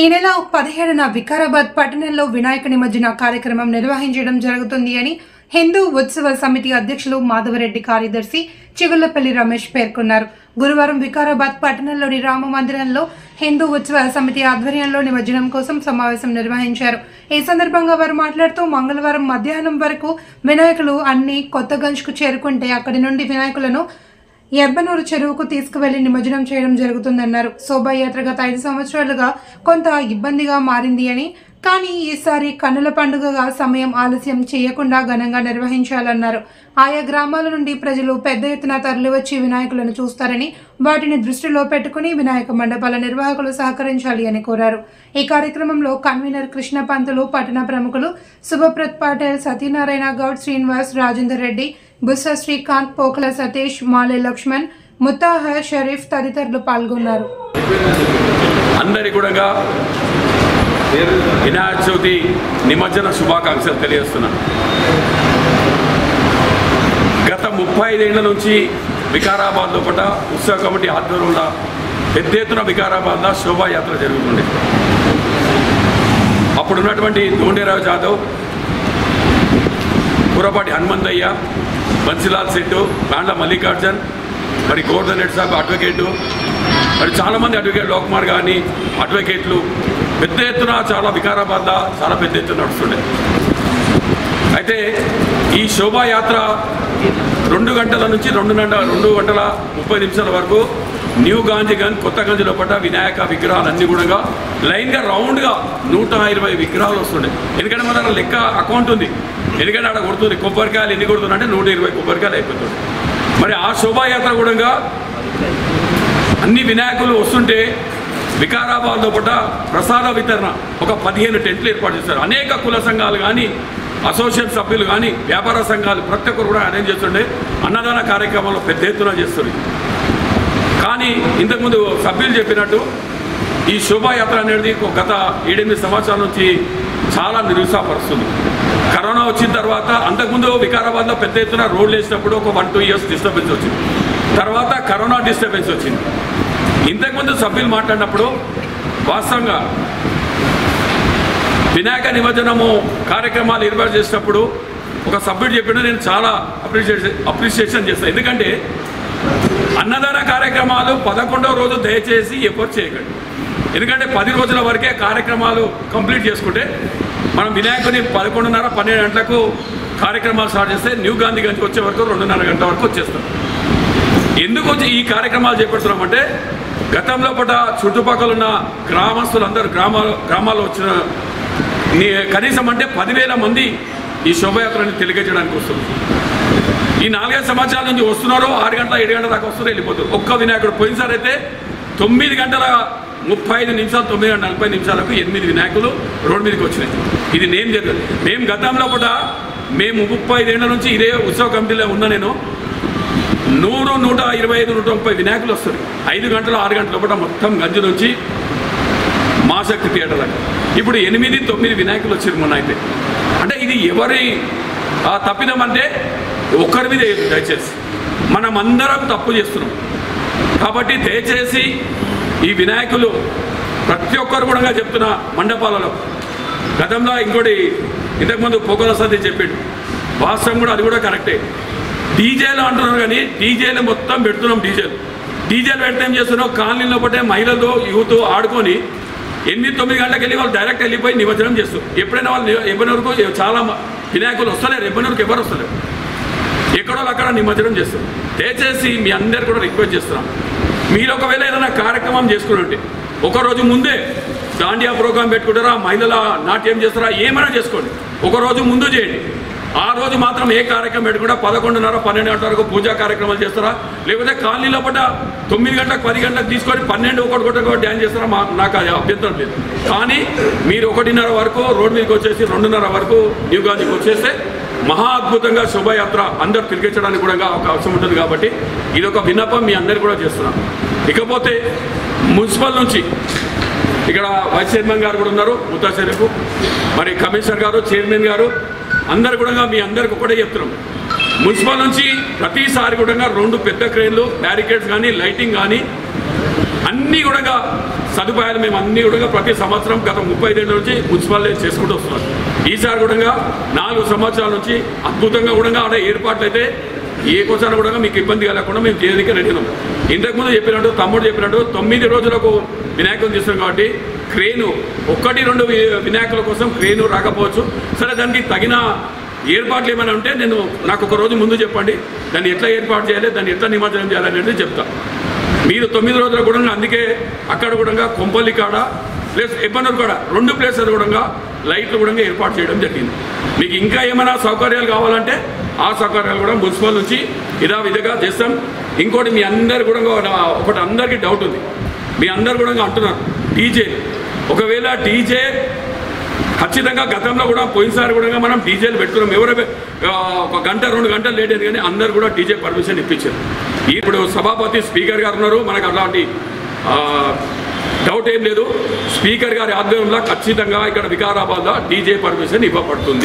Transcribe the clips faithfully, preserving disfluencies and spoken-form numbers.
ఈ నెల పదిహేడున వికారాబాద్ పట్టణంలో వినాయక నిమజ్జన కార్యక్రమం నిర్వహించడం జరుగుతుంది అని హిందూ ఉత్సవ సమితి అధ్యక్షులు మాధవరెడ్డి కార్యదర్శి చిగుళ్లపల్లి రమేష్ పేర్కొన్నారు. గురువారం వికారాబాద్ పట్టణంలోని రామ మందిరంలో హిందూ ఉత్సవ సమితి ఆధ్వర్యంలో నిమజ్జనం కోసం సమావేశం నిర్వహించారు. ఈ సందర్భంగా వారు మాట్లాడుతూ మంగళవారం మధ్యాహ్నం వరకు వినాయకులు అన్ని కొత్తగంజ్కు చేరుకుంటే అక్కడి నుండి వినాయకులను ఎబ్బనూరు చెరువుకు తీసుకువెళ్లి నిమజ్జనం చేయడం జరుగుతుందన్నారు. శోభాయాత్ర గత ఐదు సంవత్సరాలుగా కొంత ఇబ్బందిగా మారింది అని, కానీ ఈసారి కన్నుల పండుగగా సమయం ఆలస్యం చేయకుండా ఘనంగా నిర్వహించాలన్నారు. ఆయా గ్రామాల నుండి ప్రజలు పెద్ద ఎత్తున తరలివచ్చి వినాయకులను చూస్తారని, వాటిని దృష్టిలో పెట్టుకుని వినాయక మండపాల నిర్వాహకులు సహకరించాలి అని కోరారు. ఈ కార్యక్రమంలో కన్వీనర్ కృష్ణ పంతులు, పట్టణ ప్రముఖులు శుభప్రత్ పాటేల్, సత్యనారాయణ గౌడ్, శ్రీనివాస్, రాజేందర్ రెడ్డి, బుస్స శ్రీకాంత్, పోకల సతీష్, మాలే లక్ష్మణ్, ముత్తాహర్ షరీఫ్ తదితరులు పాల్గొన్నారు. అందరి కూడా వినాయక చవితి నిమజ్జన శుభాకాంక్షలు తెలియజేస్తున్నాను. గత ముప్పై ఐదేళ్ల నుంచి వికారాబాద్ లోపల ఉత్సవ కమిటీ ఆధ్వర్యంలో పెద్ద ఎత్తున వికారాబాద్లో శోభాయాత్ర జరుగుతుంది. అప్పుడున్నటువంటి దోండేరావు జాదవ్, కురపాటి హనుమంతయ్య, బన్సిలాల్ సెట్టు, కాండ్ల మల్లికార్జున్, మరి గోవర్ధన్ రెడ్డి సాబ్ అడ్వకేటు, మరి చాలామంది అడ్వకేట్ లోకుమార్ కానీ అడ్వకేట్లు పెద్ద ఎత్తున చాలా వికారాబాద్లో చాలా పెద్ద ఎత్తున నడుస్తుండే. అయితే ఈ శోభాయాత్ర రెండు గంటల నుంచి రెండు గంటల రెండు గంటల ముప్పై నిమిషాల వరకు న్యూ గాంధీగంజ్, కొత్త గంజ్ లోపల వినాయక విగ్రహాలన్నీ కూడా లైన్గా రౌండ్గా నూట ఇరవై విగ్రహాలు వస్తుండే. ఎందుకంటే మన దగ్గర లెక్క అకౌంట్ ఉంది. ఎందుకంటే అక్కడ కొడుతుంది కొబ్బరికాయలు ఎన్ని కొడుతుంది అంటే నూట ఇరవై కొబ్బరికాయలు అయిపోతుంది. మరి ఆ శోభాయాత్ర కూడా అన్ని వినాయకులు వస్తుంటే వికారాబాద్ లోపల ప్రసాద వితరణ ఒక పదిహేను టెంట్లు ఏర్పాటు చేస్తారు. అనేక కుల సంఘాలు కానీ, అసోసియేషన్ సభ్యులు కానీ, వ్యాపార సంఘాలు ప్రతి ఒక్కరు కూడా అరేంజ్ చేస్తుండే అన్నదాన కార్యక్రమాలు పెద్ద ఎత్తున చేస్తుంది. కానీ ఇంతకుముందు సభ్యులు చెప్పినట్టు ఈ శోభాయాత్ర అనేది గత ఏడెనిమిది సంవత్సరాల నుంచి చాలా నిరుత్సాహపరుస్తుంది. కరోనా వచ్చిన తర్వాత అంతకుముందు వికారాబాద్లో పెద్ద ఎత్తున రోడ్లు వేసినప్పుడు ఒక వన్ టూ ఇయర్స్ డిస్టర్బెన్స్ వచ్చింది. తర్వాత కరోనా డిస్టర్బెన్స్ వచ్చింది. ఇంతకుముందు సభ్యులు మాట్లాడినప్పుడు వాస్తవంగా వినాయక నిమజ్జనము కార్యక్రమాలు ఏర్పాటు చేసినప్పుడు ఒక సభ్యుడు చెప్పిన నేను చాలా అప్రిషియేషన్ అప్రిషియేషన్ చేస్తాను. ఎందుకంటే అన్నదాన కార్యక్రమాలు పదకొండవ రోజు దయచేసి ఎఫర్ట్ చేయకండి. ఎందుకంటే పది రోజుల వరకే కార్యక్రమాలు కంప్లీట్ చేసుకుంటే మనం వినాయకుని పదకొండున్నర పన్నెండు గంటలకు కార్యక్రమాలు స్టార్ట్ చేస్తే న్యూ గాంధీగంజ్కి వచ్చే వరకు రెండున్నర గంటల వరకు వచ్చేస్తాం. ఎందుకు వచ్చి ఈ కార్యక్రమాలు చేపడుతున్నామంటే గతంలో పట చుట్టుపక్కల ఉన్న గ్రామస్తులందరూ గ్రామాలు గ్రామాల్లో వచ్చిన కనీసం అంటే పదివేల మంది ఈ శోభయాత్రని తెలియజేయడానికి వస్తుంది. ఈ నాలుగైదు సంవత్సరాల నుంచి వస్తున్నారు. ఆరు గంటల ఏడు గంటల దాకా వస్తున్నారు, వెళ్ళిపోతారు. ఒక్క వినాయకుడు పోయినసారి అయితే తొమ్మిది గంటల ముప్పై ఐదు నిమిషాలు తొమ్మిది గంటల నలభై నిమిషాలకు ఎనిమిది వినాయకులు రోడ్డు మీదకి వచ్చినాయి. ఇది నేను జరిగింది. మేము గతంలో కూడా మేము ముప్పై ఐదేళ్ల నుంచి ఇదే ఉత్సవ కమిటీలో ఉన్న నేను నూరు నూట ఇరవై ఐదు నూట ముప్పై వినాయకులు వస్తుంది. ఐదు గంటలు ఆరు గంటల పూట మొత్తం గంజు నుంచి మాశక్తి థియేటర్ దాకా ఇప్పుడు ఎనిమిది తొమ్మిది వినాయకులు వచ్చారు మొన్న. అయితే అంటే ఇది ఎవరి తప్పిదమంటే ఒక్కరి మీద దయచేసి మనం అందరం తప్పు చేస్తున్నాం. కాబట్టి దయచేసి ఈ వినాయకులు ప్రతి ఒక్కరు కూడా చెప్తున్న మండపాలలో గతంలో ఇంకోటి ఇంతకుముందు పొగల సతి చెప్పాడు. వాస్తవం కూడా అది కూడా కరెక్టే. డీజేలు అంటున్నారు కానీ డీజేలు మొత్తం పెడుతున్నాం. డీజేలు డీజేలు పెడితే ఏం చేస్తున్నాం, కాలనీలో పట్టే మహిళలు యూత్ ఆడుకొని ఎనిమిది తొమ్మిది గంటలకు వెళ్ళి వాళ్ళు డైరెక్ట్ వెళ్ళిపోయి నిమజ్జనం చేస్తారు. ఎప్పుడైనా వాళ్ళు ఎబ్బనూరుకు చాలా వినాయకులు వస్తలేరు, ఎబ్బనూరుకు ఎవరు వస్తలేరు, ఎక్కడో అక్కడ నిమజ్జనం చేస్తారు. దయచేసి మీ అందరు కూడా రిక్వెస్ట్ చేస్తున్నాం, మీరు ఒకవేళ ఏదైనా కార్యక్రమం చేసుకుని ఒకరోజు ముందే దాండియా ప్రోగ్రాం పెట్టుకుంటారా, మహిళల నాట్యం చేస్తారా, ఏమైనా చేసుకోండి. ఒకరోజు ముందు చేయండి. ఆ రోజు మాత్రం ఏ కార్యక్రమం పెట్టుకుంటా పదకొండున్నర పన్నెండు గంటల వరకు పూజా కార్యక్రమాలు చేస్తారా, లేకపోతే కాలనీలో పట్ట తొమ్మిది గంటలకు పది గంటలకు తీసుకొని పన్నెండు ఒకటి ఒకటి డ్యాన్స్ చేస్తారా, మా నాకు అది అభ్యంతరం లేదు. కానీ మీరు ఒకటిన్నర వరకు రోడ్డు మీదకి వచ్చేసి రెండున్నర వరకు న్యూ గాంధీకి వచ్చేస్తే మహా అద్భుతంగా శోభాయాత్ర అందరూ తిరిగించడానికి కూడా ఒక అవసరం ఉంటుంది. కాబట్టి ఇది ఒక విన్నపం మీ అందరికీ కూడా చేస్తున్నాం. ఇకపోతే మున్సిపల్ నుంచి ఇక్కడ వైస్ చైర్మన్ గారు కూడా ఉన్నారు, ముత్తా షరీఫ్, మరి కమిషనర్ గారు, చైర్మన్ గారు అందరు కూడా మీ అందరికి ఒకటే చెప్తున్నాం. మున్సిపల్ నుంచి ప్రతిసారి కూడా రెండు పెద్ద క్రేన్లు, బ్యారికేడ్స్ కానీ, లైటింగ్ కానీ అన్నీ కూడా సదుపాయాలు మేము అన్నీ కూడా ప్రతి సంవత్సరం గత ముప్పై ఐదేళ్ళ నుంచి మున్సిపాలిటీ చేసుకుంటూ వస్తున్నాం. ఈసారి కూడా నాలుగు సంవత్సరాల నుంచి అద్భుతంగా కూడా ఆడ ఏర్పాట్లు అయితే ఏ కోసం కూడా మీకు ఇబ్బంది కలగకుండా మేము చేయడానికి రెడీనాం. ఇంతకుముందు చెప్పినట్టు తమ్ముడు చెప్పినట్టు తొమ్మిది రోజులకు వినాయకులు తీస్తాం కాబట్టి క్రేను ఒకటి రెండు వినాయకుల కోసం క్రేను రాకపోవచ్చు. సరే దానికి తగిన ఏర్పాట్లు ఏమైనా ఉంటే నేను నాకు ఒక రోజు ముందు చెప్పండి, దాన్ని ఎట్లా ఏర్పాటు చేయాలి, దాన్ని ఎట్లా నిమజ్జనం చేయాలనేది చెప్తా. మీరు తొమ్మిది రోజుల కూడా అందుకే అక్కడ కూడా కొంపల్లి కాడ ప్లేస్ ఎబ్బనూరు కూడా రెండు ప్లేసెస్ కూడా లైట్లు కూడా ఏర్పాటు చేయడం జరిగింది. మీకు ఇంకా ఏమైనా సౌకర్యాలు కావాలంటే ఆ సౌకర్యాలు కూడా మున్సిపల్ నుంచి ఇదా విధంగా చేస్తాం. ఇంకోటి మీ అందరు కూడా ఒకటి అందరికీ డౌట్ ఉంది, మీ అందరు కూడా అంటున్నారు డీజే. ఒకవేళ డీజే ఖచ్చితంగా గతంలో కూడా పోయినసారి కూడా మనం డీజేలు పెట్టుకున్నాం. ఎవరో ఒక గంట రెండు గంటలు లేట్ అయింది కానీ అందరు కూడా డీజే పర్మిషన్ ఇప్పించారు. ఇప్పుడు సభాపతి స్పీకర్ గారు ఉన్నారు, మనకు అలాంటి డౌట్ ఏం లేదు. స్పీకర్ గారి ఆధ్వర్యంలో ఖచ్చితంగా ఇక్కడ వికారాబాద్లో డీజే పర్మిషన్ ఇవ్వబడుతుంది.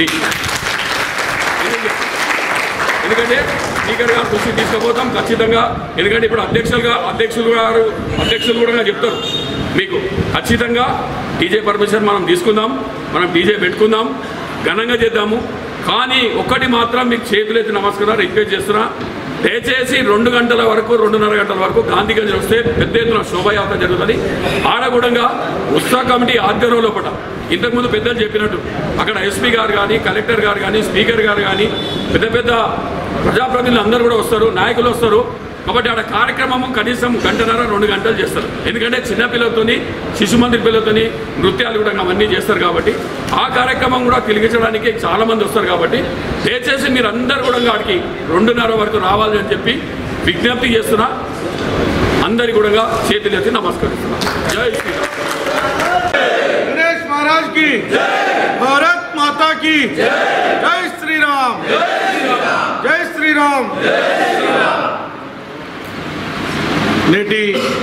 ఎందుకంటే స్పీకర్ గారు దృష్టి తీసుకుపోతాం ఖచ్చితంగా. ఎందుకంటే ఇప్పుడు అధ్యక్షులుగా అధ్యక్షులు గారు అధ్యక్షులు కూడా చెప్తారు మీకు ఖచ్చితంగా డీజే పర్మిషన్ మనం తీసుకుందాం, మనం డీజే పెట్టుకుందాం, ఘనంగా చేద్దాము. కానీ ఒక్కటి మాత్రం మీకు చేతులెత్తి నమస్కారం రిక్వెస్ట్ చేస్తున్నా, దయచేసి రెండు గంటల వరకు రెండున్నర గంటల వరకు గాంధీగంజ్ వస్తే పెద్ద ఎత్తున శోభయాత్ర జరుగుతుంది. ఆడగూడంగా ఉత్సవ కమిటీ ఆధ్వర్యం లోపల ఇంతకుముందు పెద్దలు చెప్పినట్టు అక్కడ ఎస్పీ గారు కానీ కలెక్టర్ గారు కానీ స్పీకర్ గారు కానీ పెద్ద పెద్ద ప్రజాప్రతినిధులు అందరూ కూడా వస్తారు, నాయకులు వస్తారు. కాబట్టి ఆడ కార్యక్రమము కనీసం గంటన్నర రెండు గంటలు చేస్తారు. ఎందుకంటే చిన్నపిల్లలతోని శిశుమందిర్ పిల్లలతోని నృత్యాలు కూడా అవన్నీ చేస్తారు. కాబట్టి ఆ కార్యక్రమం కూడా తిరిగించడానికి చాలామంది వస్తారు. కాబట్టి దయచేసి మీరు అందరు కూడా ఆడికి రెండున్నర వరకు రావాలి అని చెప్పి విజ్ఞప్తి చేస్తున్నా. అందరి కూడా చేతులెత్తి నమస్కరిస్తున్నా. జై శ్రీరామ్. गणेश महाराज की भारत माता की जय श्री राम जय श्री राम। నేటి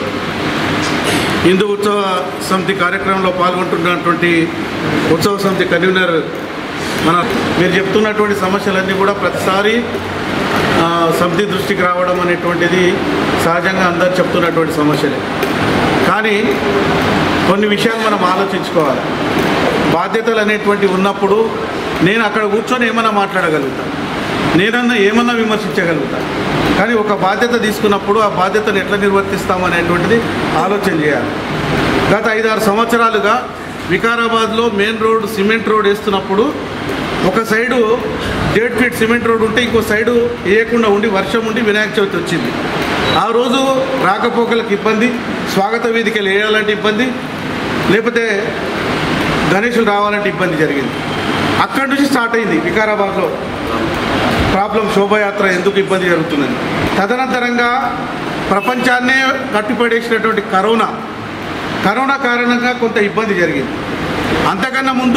హిందూ ఉత్సవ సమితి కార్యక్రమంలో పాల్గొంటున్నటువంటి ఉత్సవ సమితి కన్వీనర్ మన మీరు చెప్తున్నటువంటి సమస్యలన్నీ కూడా ప్రతిసారి సమితి దృష్టికి రావడం అనేటువంటిది సహజంగా అందరు చెప్తున్నటువంటి సమస్యలే. కానీ కొన్ని విషయాలు మనం ఆలోచించుకోవాలి. బాధ్యతలు అనేటువంటి ఉన్నప్పుడు నేను అక్కడ కూర్చొని ఏమన్నా మాట్లాడగలుగుతాను, నేనన్నా ఏమన్నా విమర్శించగలుగుతాను. కానీ ఒక బాధ్యత తీసుకున్నప్పుడు ఆ బాధ్యతను ఎట్లా నిర్వర్తిస్తాం అనేటువంటిది ఆలోచన చేయాలి. గత ఐదారు సంవత్సరాలుగా వికారాబాద్లో మెయిన్ రోడ్ సిమెంట్ రోడ్ వేస్తున్నప్పుడు ఒక సైడు డేట్ ఫీట్ సిమెంట్ రోడ్ ఉంటే ఇంకో సైడు వేయకుండా ఉండి వర్షం ఉండి వినాయక చవితి వచ్చింది. ఆ రోజు రాకపోకలకు ఇబ్బంది, స్వాగత వేదికలు వేయాలంటే ఇబ్బంది, లేకపోతే గణేశులు రావాలంటే ఇబ్బంది జరిగింది. అక్కడి నుంచి స్టార్ట్ అయింది వికారాబాద్లో ప్రాబ్లం, శోభయాత్ర ఎందుకు ఇబ్బంది జరుగుతుందని. తదనంతరంగా ప్రపంచాన్నే కట్టిపడేసినటువంటి కరోనా కరోనా కారణంగా కొంత ఇబ్బంది జరిగింది. అంతకన్నా ముందు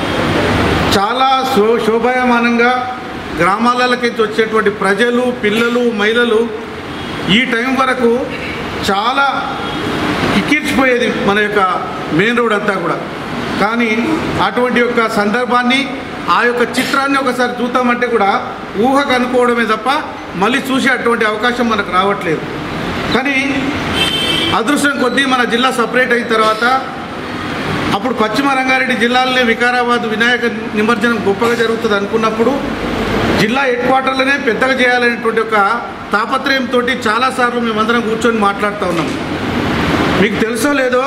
చాలా శో శోభాయమానంగా గ్రామాలకి వచ్చేటువంటి ప్రజలు, పిల్లలు, మహిళలు ఈ టైం వరకు చాలా కిక్కిర్చిపోయేది మన యొక్క మెయిన్ రోడ్ అంతా కూడా. కానీ అటువంటి యొక్క సందర్భాన్ని, ఆ యొక్క చిత్రాన్ని ఒకసారి చూద్దామంటే కూడా ఊహకు అనుకోవడమే తప్ప మళ్ళీ చూసే అటువంటి అవకాశం మనకు రావట్లేదు. కానీ అదృష్టం కొద్దీ మన జిల్లా సపరేట్ అయిన తర్వాత అప్పుడు పశ్చిమ రంగారెడ్డి జిల్లాలోనే వికారాబాద్ వినాయక నిమజ్జనం గొప్పగా జరుగుతుంది అనుకున్నప్పుడు జిల్లా హెడ్ క్వార్టర్లోనే పెద్దగా చేయాలనేటువంటి ఒక తాపత్రయంతో చాలాసార్లు మేమందరం కూర్చొని మాట్లాడుతూ ఉన్నాం. మీకు తెలుసో లేదో,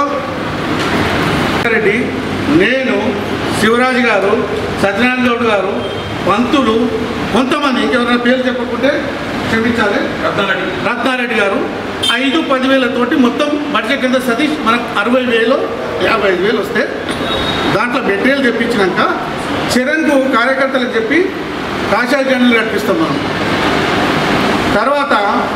రెడ్డి, నేను, శివరాజు గారు, సత్యనారాయణ గౌడ్ గారు, పంతులు, కొంతమంది ఇంకెవరైనా పేరు చెప్పకుంటే క్షమించాలి, రత్నారెడ్డి రత్నారెడ్డి గారు ఐదు పదివేలతోటి మొత్తం బడ్జెట్ కింద సతీష్ మనకు అరవై వేలు యాభై ఐదు వేలు వస్తే దాంట్లో మెటీరియల్ తెప్పించినాక చరణ్కు కార్యకర్తలకు చెప్పి కాషాయ జెండాలు కట్టిస్తాం మనం. తర్వాత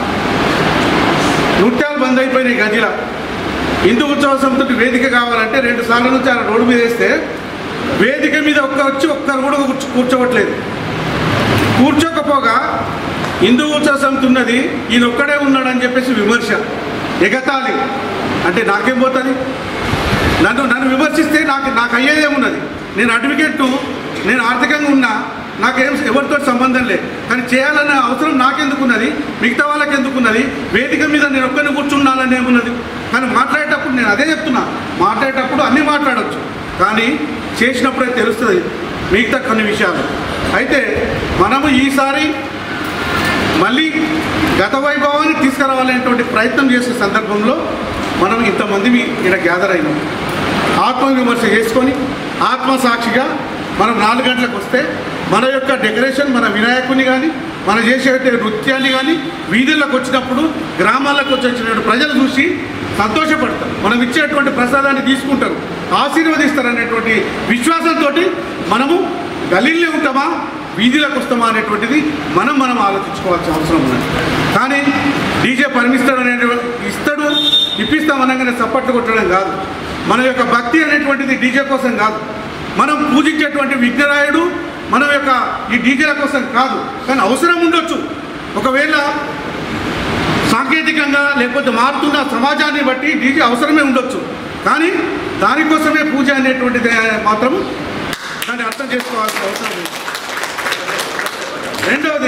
నృత్యాలు బంద్ అయిపోయినాయి గంజిలా. హిందూ ఉత్సవ సమితికి వేదిక కావాలంటే రెండు సార్లు నుంచి ఆయన రోడ్డు మీద వేస్తే వేదిక మీద ఒక్క వచ్చి ఒక్కరు కూడా కూర్చోవట్లేదు. కూర్చోకపోగా హిందూ ఉత్సవ సమితి ఉన్నది, ఈయన ఒక్కడే ఉన్నాడని చెప్పేసి విమర్శ, ఎగతాళి. అంటే నాకేం పోతుంది? నన్ను నన్ను విమర్శిస్తే నాకు నాకు అయ్యేదేమున్నది? నేను అడ్వకేట్ను, నేను ఆర్థికంగా ఉన్నా, నాకేం ఎవరితో సంబంధం లేదు. కానీ చేయాలన్న అవసరం నాకెందుకున్నది, మిగతా వాళ్ళకి ఎందుకున్నది? వేదిక మీద నేను ఒక్కరిని కూర్చున్నాలని ఏమున్నది? కానీ మాట్లాడేటప్పుడు నేను అదే చెప్తున్నా, మాట్లాడేటప్పుడు అన్నీ మాట్లాడవచ్చు, కానీ చేసినప్పుడే తెలుస్తుంది మిగతా కొన్ని విషయాలు. అయితే మనము ఈసారి మళ్ళీ గత వైభవాన్ని తీసుకురావాలనేటువంటి ప్రయత్నం చేసే సందర్భంలో మనం ఇంతమంది ఇక్కడ గ్యాదర్ అయినాం. ఆత్మవిమర్శ చేసుకొని ఆత్మసాక్షిగా మనం నాలుగు గంటలకు వస్తే మన యొక్క డెకరేషన్, మన వినాయకుని కానీ మనం చేసే నృత్యాన్ని కానీ వీధుల్లోకి వచ్చినప్పుడు గ్రామాలకు వచ్చిన ప్రజలు చూసి సంతోషపడతారు, మనం ఇచ్చేటువంటి ప్రసాదాన్ని తీసుకుంటారు, ఆశీర్వదిస్తారు అనేటువంటి విశ్వాసంతో మనము గలీల్లో ఉంటామా వీధిలోకి వస్తామా అనేటువంటిది మనం మనం ఆలోచించుకోవాల్సిన అవసరం ఉన్నది. కానీ డీజే పర్మిస్తాడు అనే ఇస్తాడు ఇప్పిస్తామనగానే సప్పట్లు కొట్టడం కాదు. మన యొక్క భక్తి అనేటువంటిది డీజే కోసం కాదు, మనం పూజించేటువంటి విఘ్నరాయుడు మన యొక్క ఈ డీజేల కోసం కాదు. కానీ అవసరం ఉండొచ్చు, ఒకవేళ సాంకేతికంగా లేకపోతే మారుతున్న సమాజాన్ని బట్టి డీజే అవసరమే ఉండొచ్చు, కానీ దానికోసమే పూజ అనేటువంటిది మాత్రం దాన్ని అర్థం చేసుకోవాల్సిన అవసరం లేదు. రెండవది,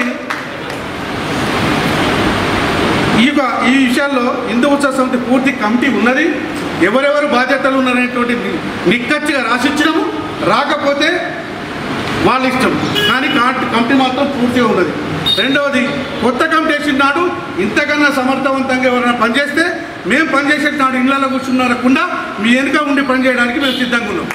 ఈ ఈ విషయాల్లో హిందూ ఉత్సవ సమితి పూర్తి కమిటీ ఉన్నది, ఎవరెవరు బాధ్యతలు ఉన్నారనేటువంటి నిక్కచ్చిగా రాసిచ్చినాము, రాకపోతే వాళ్ళ ఇష్టం, కానీ కమిటీ మాత్రం పూర్తిగా ఉన్నది. రెండవది, కొత్త కమిటీ వేసిన నాడు ఇంతకన్నా సమర్థవంతంగా ఎవరైనా పనిచేస్తే మేము పనిచేసే నాడు ఇళ్లలో కూర్చున్నారకుండా మీ వెనుక ఉండి పనిచేయడానికి మేము సిద్ధంగా ఉన్నాం.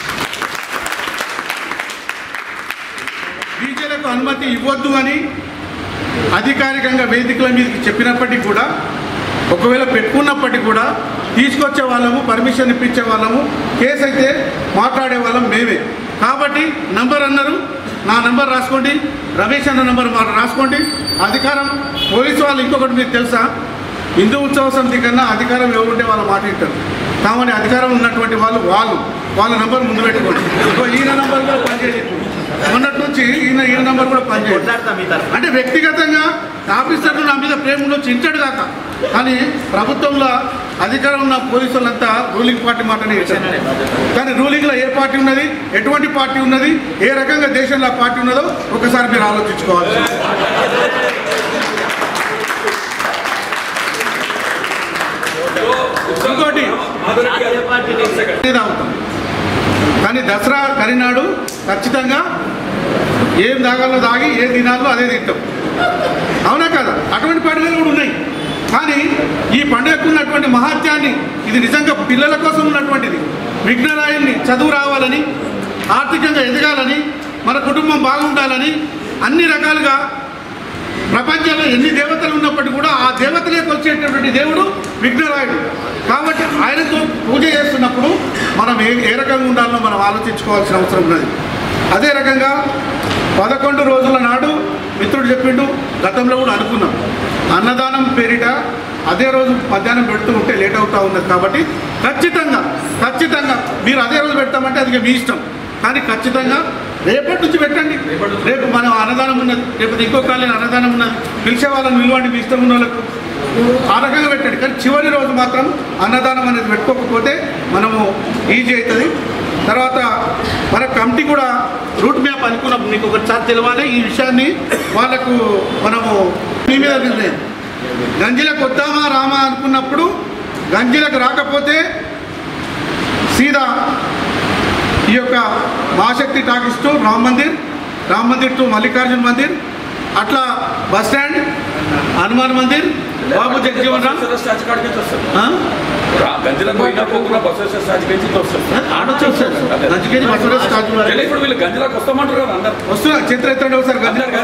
డీజేలకు అనుమతి ఇవ్వద్దు అని అధికారికంగా వేదికల మీదకి చెప్పినప్పటికీ కూడా, ఒకవేళ పెట్టుకున్నప్పటికీ కూడా తీసుకొచ్చే వాళ్ళము, పర్మిషన్ ఇప్పించే వాళ్ళము, కేసు అయితే మాట్లాడే వాళ్ళం మేమే. కాబట్టి నంబర్ అన్నారు, నా నంబర్ రాసుకోండి, రమేష్ అన్న నంబర్ రాసుకోండి. అధికారం పోలీసు వాళ్ళు ఇంకొకటి మీకు తెలుసా, హిందూ ఉత్సవ సమితి కన్నా అధికారం ఎవరుంటే వాళ్ళు మాట వింటారు. కాబట్టి అధికారం ఉన్నటువంటి వాళ్ళు వాళ్ళు వాళ్ళ నంబర్ ముందు పెట్టుకోండి. ఈయన నంబర్ కూడా పనిచేయలేదు, మొన్నటి నుంచి ఈయన ఈయన నంబర్ కూడా పనిచేయదు. అంటే వ్యక్తిగతంగా ఆఫీసర్లు నా మీద ప్రేమ ఉండొచ్చు, ఇంటాడు కాక, కానీ ప్రభుత్వంలో అధికారం ఉన్న పోలీసు వాళ్ళంతా రూలింగ్ పార్టీ మాటనే ఇచ్చారు. కానీ రూలింగ్లో ఏ పార్టీ ఉన్నది, ఎటువంటి పార్టీ ఉన్నది, ఏ రకంగా దేశంలో ఆ పార్టీ ఉన్నదో ఒకసారి మీరు ఆలోచించుకోవాలి. ఇంకోటి అవుతాం, కానీ దసరా కరినాడు ఖచ్చితంగా ఏం దాగాలో దాగి ఏ దినాల్లో అదే తింటాం, అవునా కదా? అటువంటి పండుగలు కూడా ఉన్నాయి. కానీ ఈ పండుగకు ఉన్నటువంటి మహాత్యాన్ని, ఇది నిజంగా పిల్లల కోసం ఉన్నటువంటిది, విఘ్నరాయుల్ని చదువు రావాలని, ఆర్థికంగా ఎదగాలని, మన కుటుంబం బాగుండాలని, అన్ని రకాలుగా ప్రపంచంలో ఎన్ని దేవతలు ఉన్నప్పటికీ కూడా ఆ దేవతలకు వచ్చేటటువంటి దేవుడు విఘ్నరాయుడు. కాబట్టి ఆయనతో పూజ చేస్తున్నప్పుడు మనం ఏ ఏ రకంగా ఉండాలో మనం ఆలోచించుకోవాల్సిన అవసరం ఉన్నది. అదే రకంగా పదకొండు రోజుల నాడు మిత్రుడు చెప్పిండు, గతంలో కూడా అనుకున్నాం, అన్నదానం పేరిట అదే రోజు మధ్యాహ్నం పెడుతూ ఉంటే లేట్ అవుతూ ఉన్నది. కాబట్టి ఖచ్చితంగా ఖచ్చితంగా మీరు అదే రోజు పెడతామంటే అది మీ ఇష్టం, కానీ ఖచ్చితంగా రేపటి నుంచి పెట్టండి. రేపు మనం అన్నదానం ఉన్నది, రేపు ఇంకో కాలేజ్ అన్నదానం ఉన్నది, పిలిచే వాళ్ళని నిలవండి మీ ఇష్టం ఉన్న వాళ్ళకు, ఆ రకంగా పెట్టండి. కానీ చివరి రోజు మాత్రం అన్నదానం అనేది పెట్టుకోకపోతే మనము ఈజీ అవుతుంది. తర్వాత మన కమిటీ కూడా రూట్ మ్యాప్ అనుకున్నాం, మీకు ఒకసారి తెలియాలి ఈ విషయాన్ని, వాళ్ళకు మనము మీ మీద నిర్ణయం, గంజిలకు వద్దామా రామా అనుకున్నప్పుడు గంజిలకు రాకపోతే సీదా ఈ యొక్క Mahashakti talkies to Ram Mandir, Ram Mandir to Mallikarjun Mandir, అట్లా బస్ స్టాండ్, హనుమాన్ మందిర్, బాబు జగజీవన్ రామ్ వస్తున్నా చిత్ర ఎత్తండి ఒకసారి.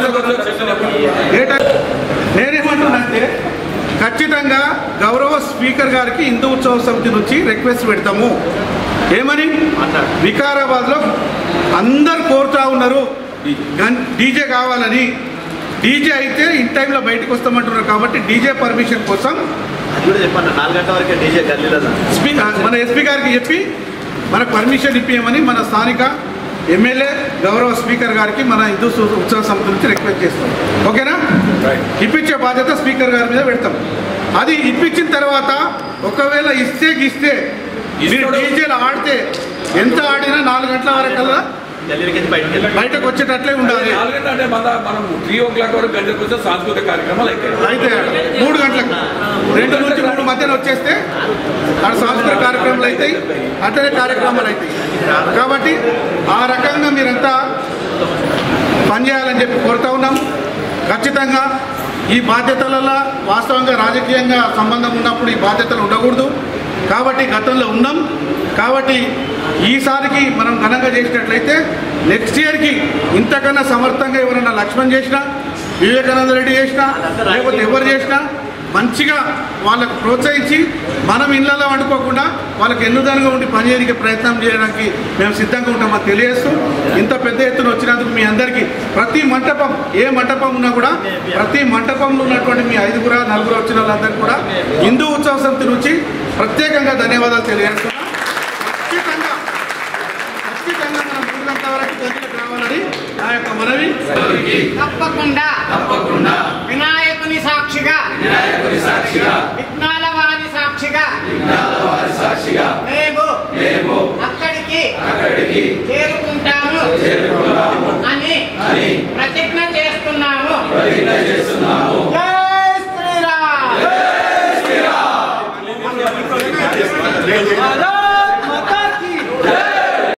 నేనేమంటున్నానంటే ఖచ్చితంగా గౌరవ స్పీకర్ గారికి హిందూ ఉత్సవ సమితి నుంచి రిక్వెస్ట్ పెడతాము. ఏమని, వికారాబాద్లో అందరు కోరుతా ఉన్నారు డీజే కావాలని, డీజే అయితే ఇన్ టైంలో బయటకు వస్తామంటున్నారు. కాబట్టి డీజే పర్మిషన్ కోసం చెప్పండి, నాలుగు గంటల వరకే డీజే స్పీకర్ మన ఎస్పీ గారికి చెప్పి మనకు పర్మిషన్ ఇప్పించమని మన స్థానిక ఎమ్మెల్యే గౌరవ స్పీకర్ గారికి మన హిందూ ఉత్సవ సమితి నుంచి రిక్వెస్ట్ చేస్తాం. ఓకేనా? ఇప్పించే బాధ్యత స్పీకర్ గారి మీద పెడతాం. అది ఇప్పించిన తర్వాత ఒకవేళ ఇస్తే ఇస్తే మీరు డీజేలు ఆడితే ఎంత ఆడినా నాలుగు గంటల వరకల్లా గల్లీలకి బయటకు వెళ్ళాలి. బయటకు వచ్చేటట్లే ఉండాలి. నాలుగు గంటల అంటే మన మనం త్రీ ఓ క్లాక్ వరకు గంటలకు వస్తే సాంస్కృతిక కార్యక్రమాలు అయితే అయితే మూడు గంటలకు రెండు నుంచి మూడు మధ్యన వచ్చేస్తే అక్కడ సాంస్కృతిక కార్యక్రమాలు అవుతాయి, అట్లనే కార్యక్రమాలు అవుతాయి. కాబట్టి ఆ రకంగా మీరంతా పనిచేయాలని చెప్పి కోరుతా ఉన్నాం. ఖచ్చితంగా ఈ బాధ్యతలలో వాస్తవంగా రాజకీయంగా సంబంధం ఉన్నప్పుడు ఈ బాధ్యతలు ఉండకూడదు. కాబట్టి గతంలో ఉన్నాం. కాబట్టి ఈసారికి మనం ఘనంగా చేసినట్లయితే నెక్స్ట్ ఇయర్కి ఇంతకన్నా సమర్థంగా ఎవరైనా లక్ష్మణ్ చేసినా, వివేకానంద రెడ్డి చేసినా, లేకపోతే ఎవరు చేసినా మంచిగా వాళ్ళకు ప్రోత్సహించి మనం ఇళ్లలో వండుకోకుండా వాళ్ళకి ఎన్నుదనంగా ఉండి పనిచేయడానికి ప్రయత్నం చేయడానికి మేము సిద్ధంగా ఉంటామని తెలియజేస్తూ, ఇంత పెద్ద ఎత్తున వచ్చినందుకు మీ అందరికీ ప్రతి మంటపం ఏ మంటపం ఉన్నా కూడా ప్రతి మంటపంలో ఉన్నటువంటి మీ ఐదుగురు నలుగురు వచ్చిన వాళ్ళందరికీ కూడా హిందూ ఉత్సవ సమితి నుంచి ప్రత్యేకంగా ధన్యవాదాలు తెలియజేస్తున్నాం. ఖచ్చితంగా ఖచ్చితంగా మనం మూడు గంటల వరకు గంటలకు రావాలని నా యొక్క మనవి. తప్పకుండా తప్పకుండా వినాయకుని సాక్షిగా వినాయకుని సాక్షిగా విఘ్నాల వారి సాక్షిగా విఘ్నాల వారి సాక్షిగా మేము మేము అక్కడికి అక్కడికి చేరుకుంటాము చేరుకుంటాము అని అని ప్రతిజ్ఞ చేస్తున్నాము ప్రతిజ్ఞ చేస్తున్నాము.